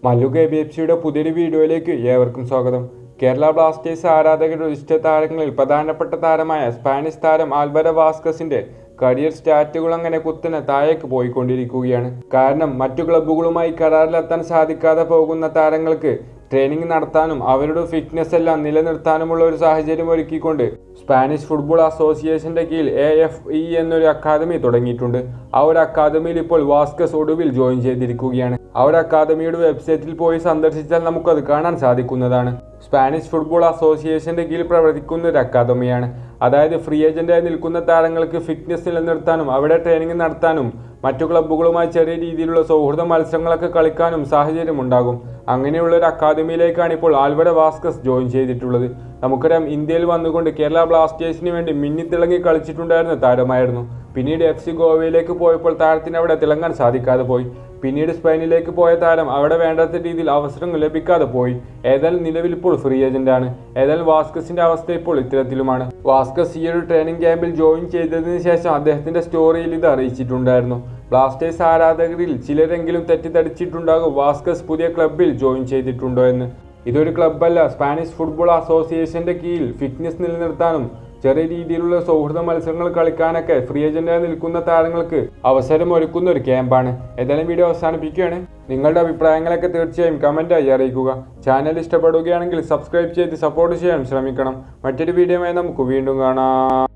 മല്ലു KBFCയുടെ പുതിയൊരു വീഡിയോയിലേക്ക് ഏവർക്കും സ്വാഗതം. കേരള ബ്ലാസ്റ്റേഴ്സ് ആരാധകരുടെ ഇഷ്ട താരങ്ങളിൽ പ്രധാനപ്പെട്ട താരമായ സ്പാനിഷ് താരം ആൽവരോ വാസ്കസിന്റെ കരിയർ സ്റ്റാറ്റുകൾ അങ്ങനെ കുത്തനെ താഴേക്ക് പോയിക്കൊണ്ടിരിക്കുകയാണ്. കാരണം മറ്റു ക്ലബ്ബുകളുമായി കരാറിലെത്താൻ സാധിക്കാതെ പോകുന്ന താരങ്ങൾക്ക് ട്രെയിനിങ് നടത്താനും അവരുടെ ഫിറ്റ്നസ് എല്ലാം നിലനിർത്താനുമുള്ള ഒരു സാഹചര്യം ഒരുക്കിക്കൊണ്ട് സ്പാനിഷ് ഫുട്ബോൾ അസോസിയേഷന്റെ കീഴിൽ AFE എന്നൊരു അക്കാദമി തുടങ്ങിയിട്ടുണ്ട്. ആ ഒരു അക്കാദമിയിൽ ഇപ്പോൾ വാസ്കസ് ഒടുവിൽ ജോയിൻ ചെയ്തിരിക്കുകയാണ്. ആ ഒരു അക്കാദമിയുടെ വെബ്സൈറ്റിൽ പോയി സന്ദർശിച്ചാൽ നമുക്കത് കാണാൻ സാധിക്കുന്നതാണ്. സ്പാനിഷ് ഫുട്ബോൾ അസോസിയേഷന്റെ കീഴിൽ പ്രവർത്തിക്കുന്ന ഒരു അക്കാദമിയാണ്. അതായത് ഫ്രീ ഏജന്റായി നിൽക്കുന്ന താരങ്ങൾക്ക് ഫിറ്റ്നസ് നിലനിർത്താനും അവിടെ ട്രെയിനിങ് നടത്താനും മറ്റു ക്ലബ്ബുകളുമായി ചെറിയ രീതിയിലുള്ള സൗഹൃദ മത്സരങ്ങളൊക്കെ കളിക്കാനും സാഹചര്യം ഉണ്ടാകും. അങ്ങനെയുള്ള ഒരു അക്കാദമിയിലേക്കാണ് ഇപ്പോൾ ആൽവരോ വാസ്കസ് ജോയിൻ ചെയ്തിട്ടുള്ളത്. നമുക്കറിയാം, ഇന്ത്യയിൽ വന്നുകൊണ്ട് കേരള ബ്ലാസ്റ്റേഴ്സിന് വേണ്ടി മിന്നിത്തിളങ്ങി കളിച്ചിട്ടുണ്ടായിരുന്ന താരമായിരുന്നു. പിന്നീട് FC ഗോവയിലേക്ക് പോയപ്പോൾ താരത്തിന് അവിടെ തിളങ്ങാൻ സാധിക്കാതെ പോയി. പിന്നീട് സ്പെയിനിലേക്ക് പോയ താരം അവിടെ വേണ്ടാത്ത രീതിയിൽ അവസരം ലഭിക്കാതെ പോയി. ഏതായാലും നിലവിൽ ഇപ്പോൾ ഫ്രീ ഏജന്റാണ്. ഏതായാലും വാസ്കസിന്റെ അവസ്ഥ ഇപ്പോൾ ഇത്തരത്തിലുമാണ്. വാസ്കസ് ഈ ഒരു ട്രെയിനിങ് ക്യാമ്പിൽ ജോയിൻ ചെയ്തതിന് ശേഷം അദ്ദേഹത്തിന്റെ സ്റ്റോറിയിൽ ഇത് അറിയിച്ചിട്ടുണ്ടായിരുന്നു. ബ്ലാസ്റ്റേഴ്സ് ആരാധകരിൽ ചിലരെങ്കിലും തെറ്റിദ്ധരിച്ചിട്ടുണ്ടാകും വാസ്കസ് പുതിയ ക്ലബ്ബിൽ ജോയിൻ ചെയ്തിട്ടുണ്ടോ എന്ന്. ഇതൊരു ക്ലബ്ബല്ല, സ്പാനിഷ് ഫുട്ബോൾ അസോസിയേഷന്റെ കീഴിൽ ഫിറ്റ്നസ് നിലനിർത്താനും ചെറിയ രീതിയിലുള്ള സൗഹൃദ മത്സരങ്ങൾ കളിക്കാനൊക്കെ ഫ്രീ ഏജന്റായി നിൽക്കുന്ന താരങ്ങൾക്ക് അവസരം ഒരുക്കുന്ന ഒരു ക്യാമ്പാണ്. ഏതായാലും വീഡിയോ അവസാനിപ്പിക്കുകയാണ്. നിങ്ങളുടെ അഭിപ്രായങ്ങളൊക്കെ തീർച്ചയായും കമന്റായി അറിയിക്കുക. ചാനൽ ഇഷ്ടപ്പെടുകയാണെങ്കിൽ സബ്സ്ക്രൈബ് ചെയ്ത് സപ്പോർട്ട് ചെയ്യാൻ ശ്രമിക്കണം. മറ്റൊരു വീഡിയോയുമായി നമുക്ക് വീണ്ടും കാണാം.